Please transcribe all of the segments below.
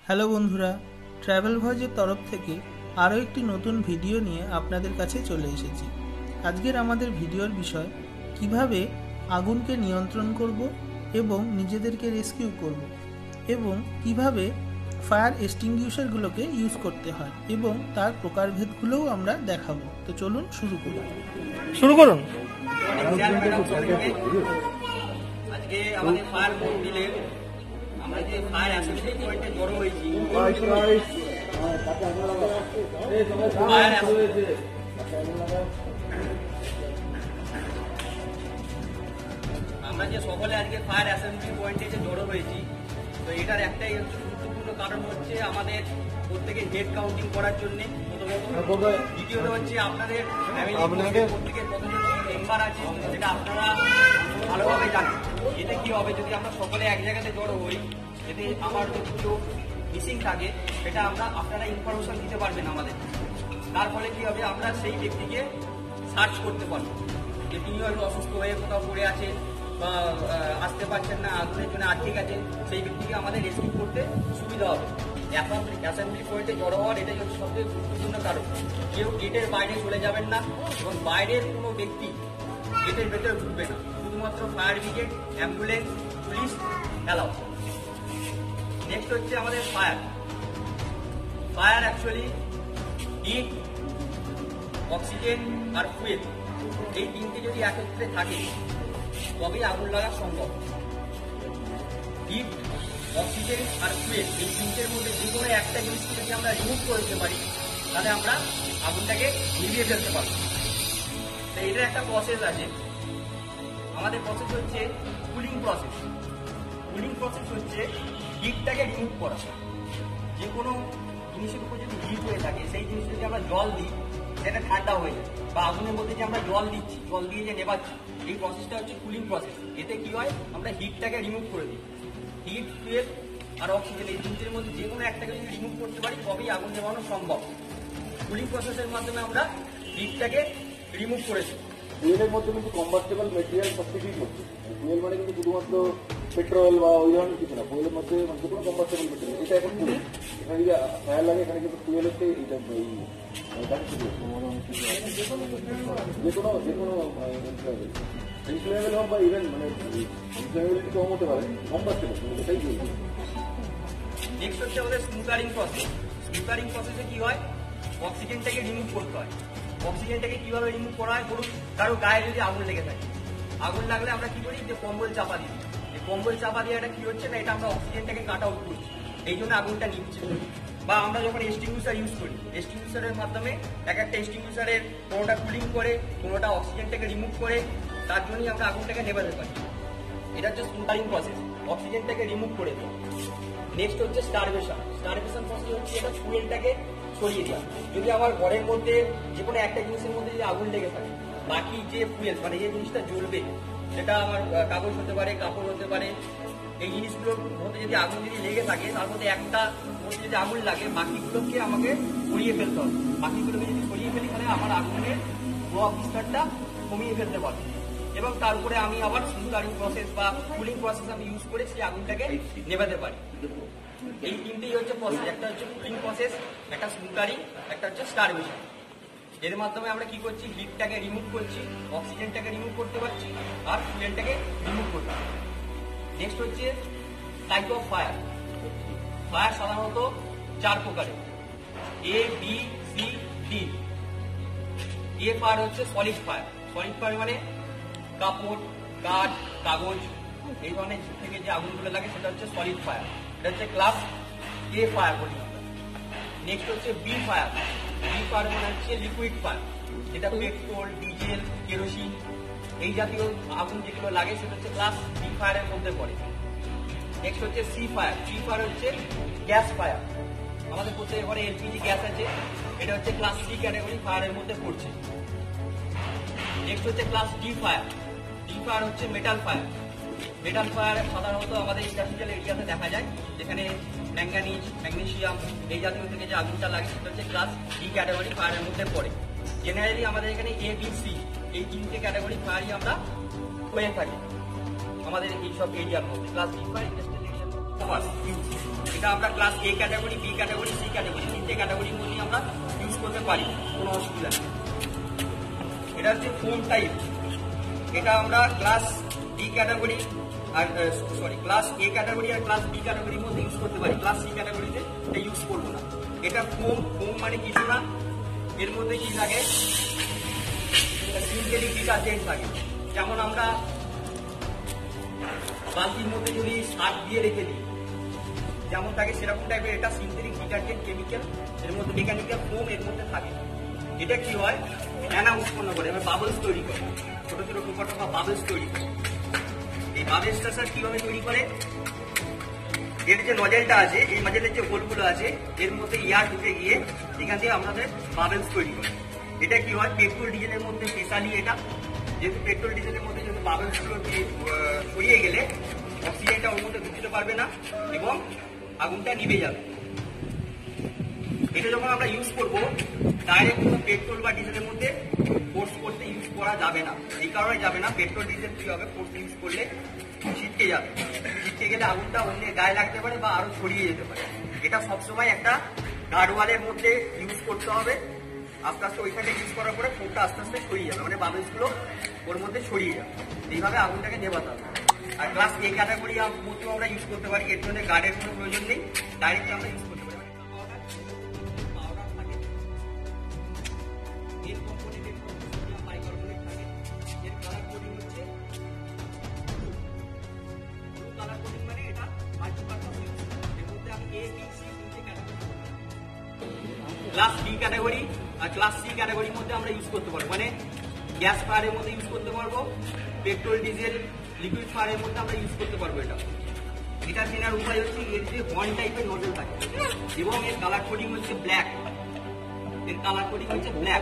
Hello বন্ধুরা, travel ভয়েজের তরফ থেকে আরও একটি নতুন ভিডিও নিয়ে আপনাদের কাছে চলে এসেছি। আজকের আমাদের ভিডিওর বিষয় কিভাবে আগুনকে নিয়ন্ত্রণ করব এবং নিজেদেরকে রেস্কিউ করব এবং কিভাবে ফায়ার এক্সটিংগুইশারগুলোকে ইউজ করতে হয় এবং তার প্রকারভেদগুলোও আমরা দেখাবো। তো চলুন শুরু করুন। আজকে আমাদের ফায়ার বোর্ড দিলে আমরা যে ফায়ার অ্যাসেম্বলি পয়েন্টে জড়ো হয়েছি, আমরা যে সকলে আজকে ফায়ার অ্যাসেম্বলি পয়েন্টে যে জড়ো হয়েছি, তো এটার একটাই গুরুত্বপূর্ণ কারণ হচ্ছে আমাদের প্রত্যেকে হেড কাউন্টিং করার জন্য। প্রথমত, দ্বিতীয়ত হচ্ছে আপনাদের প্রত্যেকে কতজন মেম্বার আছে সেটা আপনারা ভালোভাবে জানেন। এতে কি হবে, যদি আমরা সকলে এক জায়গাতে জড়ো হই, এতে আমার যদি কেউ মিসিং থাকে সেটা আপনারা ইনফরমেশন দিতে পারবেন আমাদের। তার ফলে কি হবে, আমরা সেই ব্যক্তিকে সার্চ করতে পারবো যে তিনি হয়তো অসুস্থ হয়ে কোথাও পড়ে আছে বা আসতে পারছেন না, আগুনের জন্য আটকে গেছেন, সেই ব্যক্তিকে আমাদের রেস্কিউ করতে সুবিধা হবে। অ্যাসেম্বলি পয়েন্টে জড়ো হওয়ার এটাই হচ্ছে সবচেয়ে গুরুত্বপূর্ণ কারণ। কেউ গেটের বাইরে চলে যাবেন না এবং বাইরের কোনো ব্যক্তি গেটের ভেতরে ঢুকবে না। শুধুমাত্র fire brigade, ambulance, police allow. Next হচ্ছে আমাদের ফায়ার অ্যাকচুয়ালি হিট, অক্সিজেন আর ফুয়েল, এই তিনটে যদি একত্রে থাকে তবেই আগুন লাগা সম্ভব। হিট, অক্সিজেন আর ফুয়েল, এই তিনটের মধ্যে যে কোনো একটা জিনিসকে যদি আমরা রিমুভ করে দিতে পারি তাহলে আমরা আগুনটাকে নিভিয়ে ফেলতে পারবো। তো এটার একটা প্রসেস আছে। আমাদের প্রসেস হচ্ছে কুলিং প্রসেস। কুলিং প্রসেস হচ্ছে হিটটাকে রিমুভ করা। যে কোনো জিনিসের উপর যদি হিট হয়ে থাকে, সেই জিনিস যদি আমরা জল দিই সেটা ঠান্ডা হয়ে যায়, বা আগুনের মধ্যে যে আমরা জল দিচ্ছি, জল দিয়ে যে নেবাচ্ছি, এই প্রসেসটা হচ্ছে কুলিং প্রসেস। এতে কি হয়, আমরা হিটটাকে রিমুভ করে দিই। হিট, ফুয়েল আর অক্সিজেন, এই তিনটের মধ্যে যে কোনো একটাকে যদি রিমুভ করতে পারি তবেই আগুন নেবানো সম্ভব। কুলিং প্রসেসের মাধ্যমে আমরা হিটটাকে রিমুভ করেছি। ফুয়েলের মধ্যে কিন্তু কম্বাস্টেবল মেটেরিয়াল সব কিছুই করছে। ফুয়েল মানে কিন্তু শুধুমাত্র পেট্রোল বা ওই ধরনের কিছু না, ফুয়েলের মধ্যে মানে যে কোনো কম্বাস্টেবল মেটেরিয়াল, এটা এখন ফুয়েল। এখানে যদি ফায়ার লাগে, এখানে কিন্তু ফুয়েল হচ্ছে এইটা, যে কোনো ইনফ্লেমেবল হোক বা ইভেন মানে ইনফ্লেমেবিলিটি কম হতে পারে, কম্বাস্টেবল, এটাই চলছে। নেক্সট হচ্ছে আমাদের স্মুকারিং প্রসেস। স্মুকারিং প্রসেসে কি হয়, অক্সিজেনটাকে রিমুভ করতে হয়। অক্সিজেনটাকে কিভাবে রিমুভ করা হয়, ধরুন কারো গায়ে যদি আগুন লেগে থাকে, আগুন লাগলে আমরা কি করি, যে কম্বল চাপা দিই। এই কম্বল চাপা দিয়ে এটা কি হচ্ছে না, এটা আমরা অক্সিজেনটাকে কাট আউট করছি, এই জন্য আগুনটা নিচ্ছে। বা আমরা যখন এক্সটিংগুইশার ইউজ করি, এক্সটিংগুইশারের মাধ্যমে এক একটা এক্সটিংগুইশারের কোনোটা কুলিং করে, কোনোটা অক্সিজেনটাকে রিমুভ করে, তার জন্যই আমরা আগুনটাকে নেভাতে পারি। এটা হচ্ছে স্মুকারিং প্রসেস, অক্সিজেনটাকে রিমুভ করে দেয়। নেক্সট হচ্ছে স্টারভেশন। স্টারভেশন প্রসেস হচ্ছে এটা ফুয়েলটাকে সরিয়ে দেওয়া। যদি আমার ঘরের মধ্যে যে কোনো একটা জিনিসের মধ্যে যদি আগুন লেগে থাকে, বাকি যে ফুয়েল মানে যে জিনিসটা জ্বলবে, সেটা আমার কাগজ হতে পারে, কাপড় হতে পারে, এই জিনিসগুলোর মধ্যে যদি আগুন যদি লেগে থাকে, তার মধ্যে একটা মধ্যে যদি আগুন লাগে, বাকিগুলোকে আমাকে সরিয়ে ফেলতে হবে। বাকিগুলোকে যদি সরিয়ে ফেলি তাহলে আমার আগুনের বিস্তারটা কমিয়ে ফেলতে পারবো। এবং তার উপরে আমি আবার স্মুকারিং প্রসেস বা কুলিং প্রসেস আমি ইউজ করে সেই আগুনটাকে নেভাতে পারি। এই তিনটেই হচ্ছে প্রসেস, একটা হচ্ছে কুলিং প্রসেস, একটা স্মুকারিং, একটা হচ্ছে স্টারভেশন। এর মাধ্যমে আমরা কি করছি, হিটটাকে রিমুভ করছি, অক্সিজেনটাকে রিমুভ করতে পারছি আর ফুয়েলটাকে রিমুভ করতে পারছি। নেক্সট হচ্ছে টাইপ অফ ফায়ার। ফায়ার সাধারণত 4 প্রকারের, A, B, C, D। A fire হচ্ছে সলিড ফায়ার। সলিড ফায়ার মানে কাপড়, কাঠ, কাগজ, এই ধরনের থেকে যে আগুনগুলো লাগে সেটা হচ্ছে সলিড ফায়ার। এটা হচ্ছে ক্লাস A ফায়ার বলি। নেক্সট হচ্ছে বি ফায়ার। বি ফায়ার মানে হচ্ছে লিকুইড ফায়ার, যেটা পেট্রোল, ডিজেল, কেরোসিন এই জাতীয় আগুন যেগুলো লাগে সেটা হচ্ছে ক্লাস বি ফায়ারের মধ্যে পড়ে। নেক্সট হচ্ছে সি ফায়ার। সি ফায়ার হচ্ছে গ্যাস ফায়ার। আমাদের প্রত্যেক ঘরে এলপিজি গ্যাস আছে, এটা হচ্ছে ক্লাস সি ক্যাটাগরি ফায়ারের মধ্যে পড়ছে। নেক্সট হচ্ছে class D fire. D fire হচ্ছে মেটাল ফায়ার। মেটাল ফায়ার সাধারণত আমাদের ইন্ডাস্ট্রিয়াল এরিয়াতে দেখা যায়, যেখানে ম্যাঙ্গানিজ, ম্যাগনেসিয়াম এই জাতীয় থেকে যে আগুনটা লাগে সেটা হচ্ছে ক্লাস ডি ক্যাটাগরি ফায়ারের মধ্যে পড়ে। জেনারেলি আমাদের এখানে A, B, C এই তিনটে ক্যাটাগরি ফায়ারই আমরা হয়ে থাকি আমাদের এইসব এরিয়ার মধ্যে। ক্লাস ডি ফায়ার ইন্ডাস্ট্রিয়াল এরিয়ার মধ্যে এটা আমরা class A category, B category, C category, তিনটে ক্যাটাগরির মধ্যে আমরা ইউজ করতে পারি, কোনো অসুবিধা নেই। এটা হচ্ছে ফোম টাইপ, এটা আমরা ক্লাস বি ক্যাটাগরি আর ক্লাস এ ক্যাটাগরি আর ক্লাস বি ক্যাটাগরির মধ্যে ইউজ করতে পারি, ক্লাস সি ক্যাটাগরিতে এটা ইউজ করবো না। এটা ফোম মানে কিছু না, এর মধ্যে কি থাকে সিনথেটিক ডিটারজেন্ট থাকে। যেমন আমরা বালতির মধ্যে যদি সার্ফ দিয়ে রেখে দিই যেমন থাকে সেরকম টাইপের এটা সিনথেটিক ডিটারজেন্ট কেমিক্যাল, এর মধ্যে মেকানিক্যাল ফোম এর মধ্যে থাকে। এটা কি হয়, ফেনা উৎপন্ন করে, বাবলস তৈরি করে, ছোট ছোট টোকা টোকা বাবলস তৈরি করে। এই বাবলসটা স্যার কিভাবে তৈরি করে, এর যে নজেলটা আছে, এই নজেলের যে হোলগুলো আছে এর মধ্যে এয়ার ঢুকে গিয়ে এখান থেকে আমাদের বাবলস তৈরি করে। এটা কি হয়, পেট্রোল ডিজেলের মধ্যে স্পেশালি এটা, যেহেতু পেট্রোল ডিজেলের মধ্যে যদি বাবলসগুলো ছড়িয়ে গেলে অক্সিজেনটা ওর মধ্যে ঢুকতে পারবে না এবং আগুনটা নিভে যাবে। এটা যখন আমরা ইউজ করবো ডাইরেক্ট কোনো পেট্রোল বা ডিজেলের মধ্যে ফোর্স করতে ইউজ করা যাবে না। এই কারণে যাবে না, পেট্রোল ডিজেল কি হবে, ফোর্স ইউজ করলে ছিটকে যাবে, ছিটকে গেলে আগুনটা অন্যের গায়ে লাগতে পারে বা আরো ছড়িয়ে যেতে পারে। এটা সবসময় একটা গার্ডওয়ালের মধ্যে ইউজ করতে হবে। আস্তে আস্তে ওইখানে ইউজ করার পরে ফোমটা আস্তে আস্তে ছড়িয়ে যাবে, মানে বাবলসগুলো ওর মধ্যে ছড়িয়ে যাবে। এইভাবে আগুনটাকে নেভাতে হবে। আর ক্লাস এ ক্যাটাগরি মধ্যেও আমরা ইউজ করতে পারি, এর জন্য গার্ডের কোনো প্রয়োজন নেই, ডাইরেক্ট আমরা ইউজ করতে পারি। এর কম্পোনেন্টের মধ্যে সোডিয়াম বাইকার্বনেট থাকে, এর কালার কোডিং হচ্ছে ব্লু কালার কোডিং, মানে এটা মাল্টিপারপাস ইউজ। এর মধ্যে আমি এ বি সি তিনটে ক্যাটাগরি ক্লাস বি ক্যাটাগরি আর ক্লাস সি ক্যাটাগরির মধ্যে আমরা ইউজ করতে পারবো, মানে গ্যাস ফায়ারের মধ্যে ইউজ করতে পারবো, পেট্রোল ডিজেল লিকুইড ফায়ারের মধ্যে আমরা ইউজ করতে পারবো। এটা চেনার উপায় হচ্ছে এর যে ওয়ান টাইপের নজল থাকে এবং এর কালার কোডিং হচ্ছে ব্ল্যাক, এর কালার কোডিং হচ্ছে ব্ল্যাক।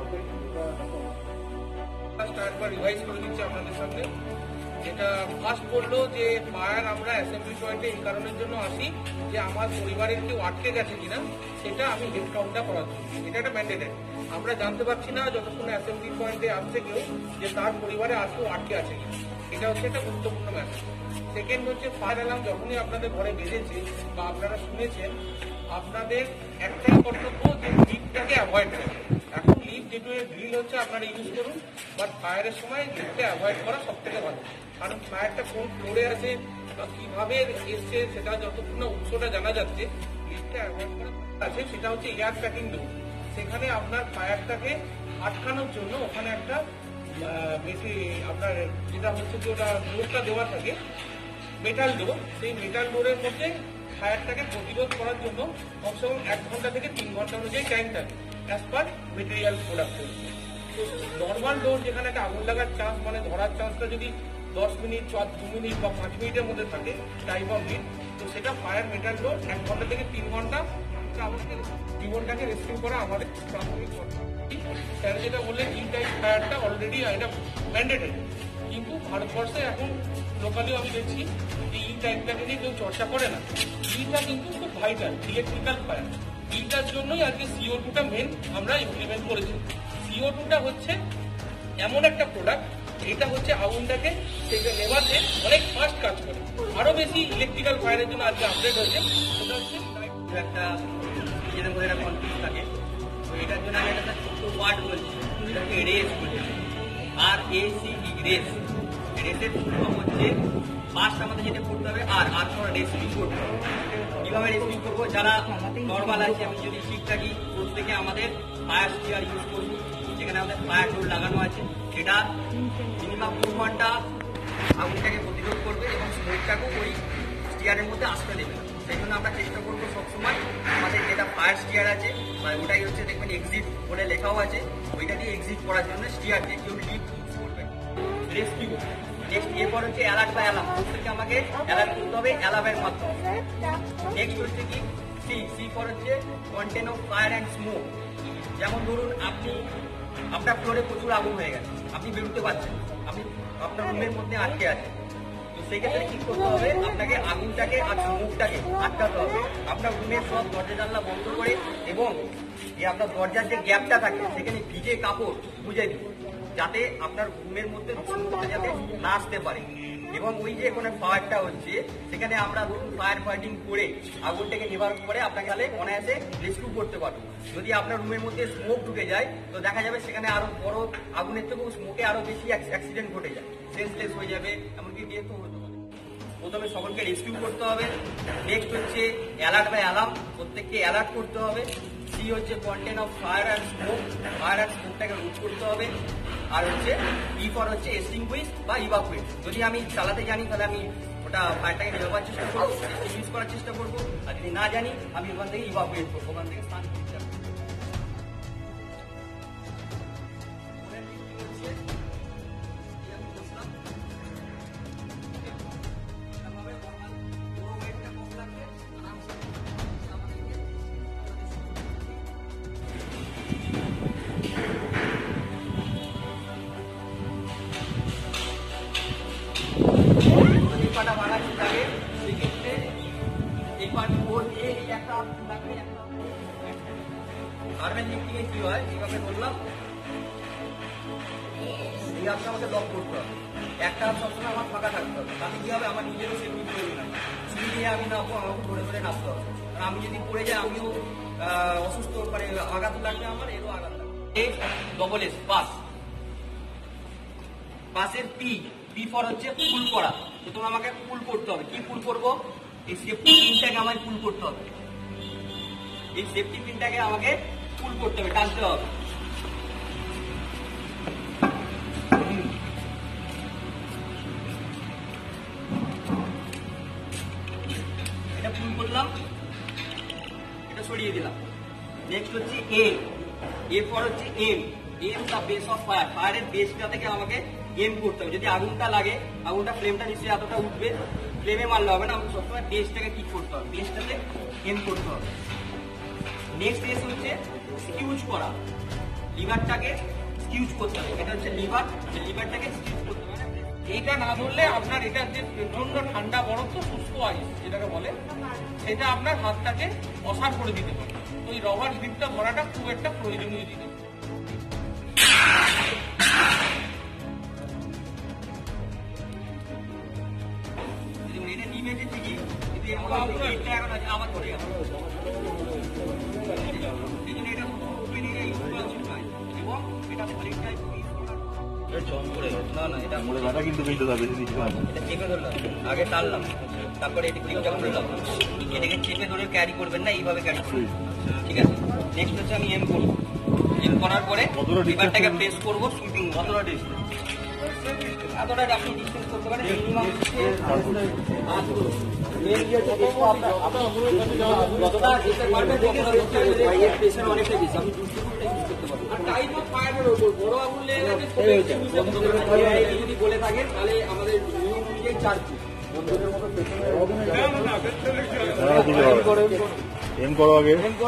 একবার রিভাইজ করে দিচ্ছি আপনাদের সামনে। যেটা ফার্স্ট বললো যে ফায়ার আমরা অ্যাসেম্বলি পয়েন্টে এই কারণের জন্য আসি যে আমার পরিবারের কেউ আটকে গেছে কিনা সেটা আমি হেড কাউন্টটা করার জন্য, এটা একটা ম্যান্ডেটেড। আমরা জানতে পারছি না যতক্ষণ অ্যাসেম্বলি পয়েন্টে আসছে কেউ যে তার পরিবারে আর কেউ আটকে আছে কিনা, এটা হচ্ছে একটা গুরুত্বপূর্ণ ম্যাটার। সেকেন্ড হচ্ছে ফায়ার অ্যালার্ম যখনই আপনাদের ঘরে বেজেছে বা আপনারা শুনেছেন, আপনাদের একটাই কর্তব্য যে লিফটটাকে অ্যাভয়েড করা। এখন লিফট যেটুয়ের ড্রিল হচ্ছে আপনারা ইউজ করুন, বাট ফায়ারের সময় লিফটটা অ্যাভয়েড করা সব থেকে ভালো। কারণ ফায়ারটা কোন ফ্লোরে আছে বা কিভাবে এসছে সেটা যতক্ষণ না উৎসটা জানা যাচ্ছে, লিফটটা অ্যাভয়েড করা আছে। সেটা হচ্ছে এয়ার প্যাকিং ডোর, সেখানে আপনার ফায়ারটাকে আটকানোর জন্য ওখানে একটা বেশি আপনার যেটা হচ্ছে যে ওটা ডোরটা দেওয়া থাকে মেটাল ডোর, সেই মেটাল ডোরের মধ্যে ফায়ারটাকে প্রতিরোধ করার জন্য কমসে কম 1 ঘন্টা থেকে 3 ঘন্টা অনুযায়ী টাইম থাকে অ্যাজ পার মেটেরিয়াল প্রোডাক্ট। তো নর্মাল ডোর যেখানে একটা আগুন লাগার চান্স, মানে ধরার চান্সটা যদি 10 মিনিট 2 মিনিট বা 5 মিনিটের মধ্যে থাকে টাইম অফ হিট, তো সেটা ফায়ার মেটাল ডোর 1 ঘন্টা থেকে 3 ঘন্টা আমাদের জীবনটাকে রেস্কিউ করা আমাদের প্রাথমিক কর্তব্য। স্যার যেটা বললেন ই টাইপ ফায়ারটা অলরেডি এটা ম্যান্ডেটেড, কিন্তু ভারতবর্ষে এখন লোকালিও আমি দেখছি যে ই টাইপটাকে নিয়ে কেউ চর্চা করে না। ইটা কিন্তু খুব ভাইটাল ইলেকট্রিক্যাল ফায়ার, ইটার জন্যই আজকে CO2টা মেন আমরা ইমপ্লিমেন্ট করেছি। CO2টা হচ্ছে এমন একটা প্রোডাক্ট, এটা হচ্ছে আগুনটাকে সেটা নেভাতে অনেক ফাস্ট কাজ করে। আরো বেশি ইলেকট্রিক্যাল ফায়ারের জন্য আজকে আপডেট হয়েছে, সেটা হচ্ছে একটা নিজেদের মধ্যে একটা কনফিউজ থাকে। তো এটার জন্য আমি একটা ছোট্ট ওয়ার্ড বলছি, এটাকে রেস বলছি, RACE, রেস। রেসের সূত্র হচ্ছে ফার্স্ট আমাদের যেটা করতে হবে আর পর রেসিপি করতে হবে। কিভাবে রেসিপি করবো, যারা নর্মাল আছে আমি যদি ঠিক থাকি, প্রত্যেকে আমাদের ফায়ার স্টিয়ার ইউজ করবো, যেখানে আমাদের ফায়ার ডোর লাগানো আছে, সেটা মিনিমাম 2 ঘন্টা আগুনটাকে প্রতিরোধ করবে এবং স্মোকটাকেও ওই স্টিয়ারের মধ্যে আসতে দেবে। সেই জন্য আমরা চেষ্টা করবো সবসময় আমাদের যেটা ফায়ার স্টিয়ার আছে, ওটাই হচ্ছে দেখবেন এক্সিট বলে লেখাও আছে, ওইটা দিয়ে এক্সিট করার জন্য স্টিয়ার দিয়ে কেউ লিফট ইউজ করবে, রেস্কিউ করবে। নেক্সট এরপর হচ্ছে অ্যালার্ট বা অ্যালার্ম, প্রত্যেককে আমাকে অ্যালার্ট করতে হবে অ্যালার্মের মাধ্যমে। নেক্সট হচ্ছে কি সি ফর হচ্ছে contain of fire and smoke. যেমন ধরুন আপনার ফ্লোরে প্রচুর আগুন হয়ে গেছে, আপনি বেরোতে পারছেন, আপনি আপনার রুমের মধ্যে আটকে আছেন, তো সেই ক্ষেত্রে কি করতে হবে, আপনাকে আগুনটাকে আর স্মোকটাকে আটকাতে হবে। আপনার রুমের সব দরজা জানলা বন্ধ করে এবং আপনার দরজার যে গ্যাপটা থাকে সেখানে ভিজে কাপড় বুঝে দিন, যাতে আপনার রুমের মধ্যে স্মোকটা যাতে না আসতে পারে। এবং ওই যে এখানে ফায়ারটা হচ্ছে সেখানে আমরা ফায়ার ফাইটিং করে আগুনটাকে নেভানোর পরে আপনাকে তাহলে অনায়াসে রেস্কিউ করতে পারবো। যদি আপনার রুমের মধ্যে স্মোক ঢুকে যায় তো দেখা যাবে সেখানে আরো বড় আগুনের থেকেও স্মোকে আরো বেশি অ্যাক্সিডেন্ট ঘটে যায়, সেন্সলেস হয়ে যাবে, এমনকি ডেথও হতে পারে। প্রথমে সকলকে রেস্কিউ করতে হবে। নেক্সট হচ্ছে অ্যালার্ট বাই অ্যালার্ম, প্রত্যেককে অ্যালার্ট করতে হবে। সি হচ্ছে content of fire and smoke, fire and স্মোকটাকে রোধ করতে হবে। আর হচ্ছে ই ফর হচ্ছে এক্সটিংগুইশ বা ইভাকুয়েট। যদি আমি চালাতে জানি তাহলে আমি ওটা ফায়ারটাকে নেভাবার চেষ্টা করবো, এক্সটিংগুইশ করার চেষ্টা করবো। আর যদি না জানি আমি ওখান থেকে ইভাকুয়েট করবো, ওখান থেকে স্থান পরিষ্কার করবো। গার্মেন্ট লিফটিং এ কি হয়, যেভাবে বললাম এই হাতটা আমাকে লক করতে হবে, একটা হাত সবসময় আমার ফাঁকা থাকতে হবে। তাতে কি হবে, আমার নিজেরও সেফটি প্রয়োজন হবে। সিঁড়ি দিয়ে আমি নামবো, আমাকে ধরে ধরে নামতে হবে, কারণ আমি যদি পড়ে যাই আমিও অসুস্থ, মানে আঘাত লাগবে, আমার এরও আঘাত লাগবে। ডবল এস পাস, পাসের পি ফর হচ্ছে পুল করা। তো তোমার আমাকে পুল করতে হবে। কি পুল করবো, এই সেফটি পিনটাকে আমায় পুল করতে হবে। এই সেফটি পিনটাকে আমাকে পুল করতে হবে, টানতে হবে। এটা পুল করলাম, এটা সরিয়ে দিলাম। নেক্সট হচ্ছে এ ফর হচ্ছে M the base of fire, ফায়ারের বেসটা থেকে আমাকে এম করতে হবে। যদি আগুনটা লাগে, আগুনটা ফ্লেমটা নিশ্চয়ই এতটা উঠবে, ফ্লেমে মারলে হবে না, আমাকে সবসময় বেসটাকে কিক করতে হবে, বেসটাতে এম করতে হবে। নেক্সট এস হচ্ছে স্কিউজ করা, লিভারটাকে স্কিউজ করতে হবে। এটা হচ্ছে লিভার, লিভারটাকে স্কিউজ করতে হবে। এইটা না ধরলে আপনার এটা যে প্রচন্ড ঠান্ডা বরফ তো শুষ্ক আইস যেটাকে বলে, সেটা আপনার হাতটাকে অসাড় করে দিতে পারে। ওই রবার গ্রিপটা ধরাটা খুব একটা প্রয়োজনীয় জিনিস। এটা নিমেছে ঠিকই, কিন্তু আবার করে যাবে। এই জন্য এটা ইউজ করা উচিত নয়, এবং এটা অনেকটাই জম করে না, এটা কিন্তু এটা চেপে ধরলাম, আগে টানলাম, তারপরে এটি যখন ধরলাম, এটাকে চেপে ধরে ক্যারি করবেন না, এইভাবে ক্যারি করবেন, ঠিক আছে। নেক্সট হচ্ছে আমি এম করবো, এম করার পরে লিভারটাকে প্রেস করবো, সুইপিং কতটা ডিস্টেন্স, এতটা আপনি ডিস্টেন্স করতে পারেন। মিনিমাম যতটা যেতে পারবেন প্রেশার অনেকটা বেশি, আমি যদি বলে থাকেন তাহলে আমাদের মিনিমাম 4 ফিট। এম করো আগে,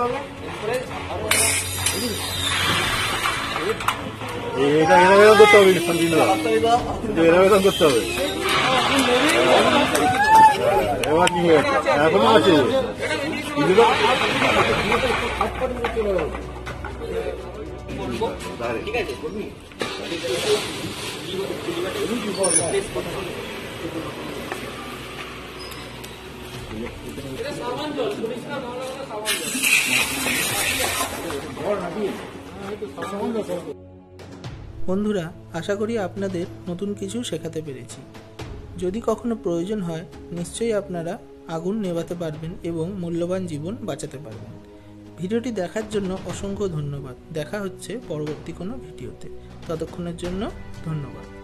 এটা এরকম করতে হবে, এরকম করতে হবে। এবার কি এখনো আছে, ঠিক আছে। বন্ধুরা, আশা করি আপনাদের নতুন কিছু শেখাতে পেরেছি। যদি কখনো প্রয়োজন হয় নিশ্চয়ই আপনারা আগুন নেভাতে পারবেন এবং মূল্যবান জীবন বাঁচাতে পারবেন। ভিডিওটি দেখার জন্য অসংখ্য ধন্যবাদ। দেখা হচ্ছে পরবর্তী কোনো ভিডিওতে। ততক্ষণের জন্য ধন্যবাদ।